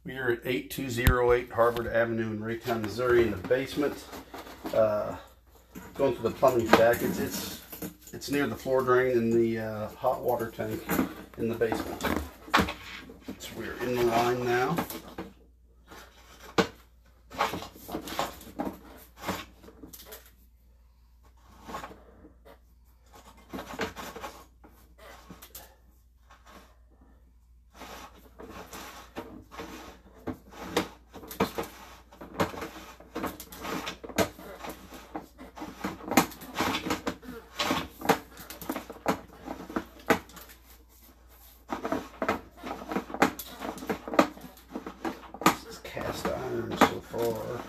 We are at 8208 Harvard Avenue in Raytown, Missouri, in the basement. Going through the plumbing shack. It's near the floor drain in the hot water tank in the basement. So we're in the line now. Cast iron so far.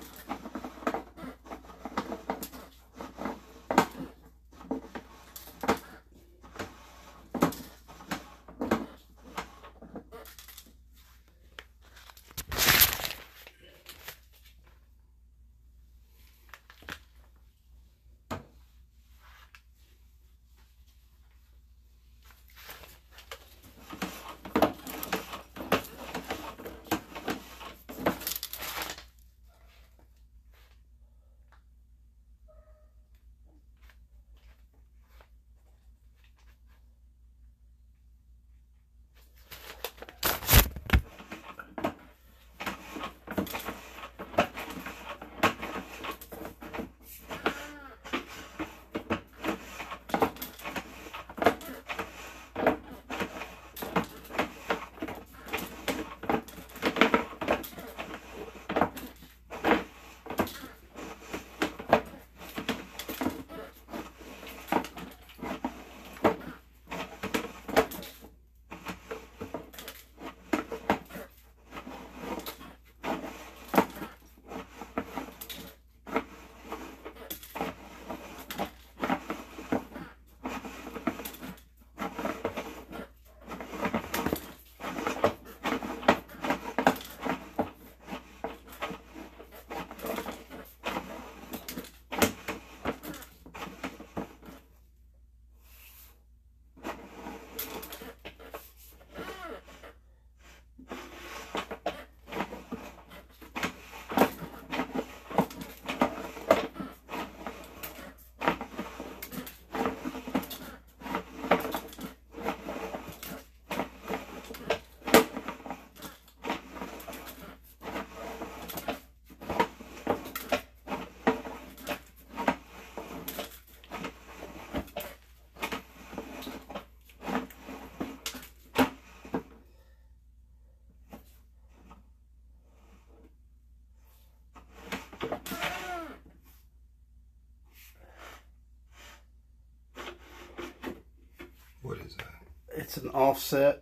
What is that? It's an offset.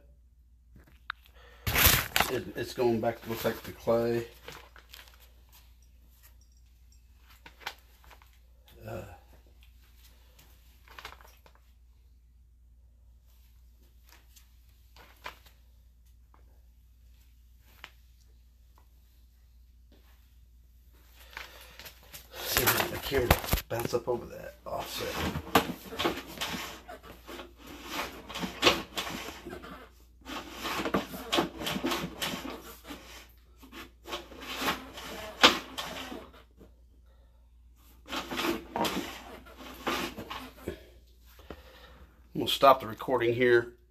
It's going back to look like the clay. See if the camera bounce up over that offset. We'll stop the recording here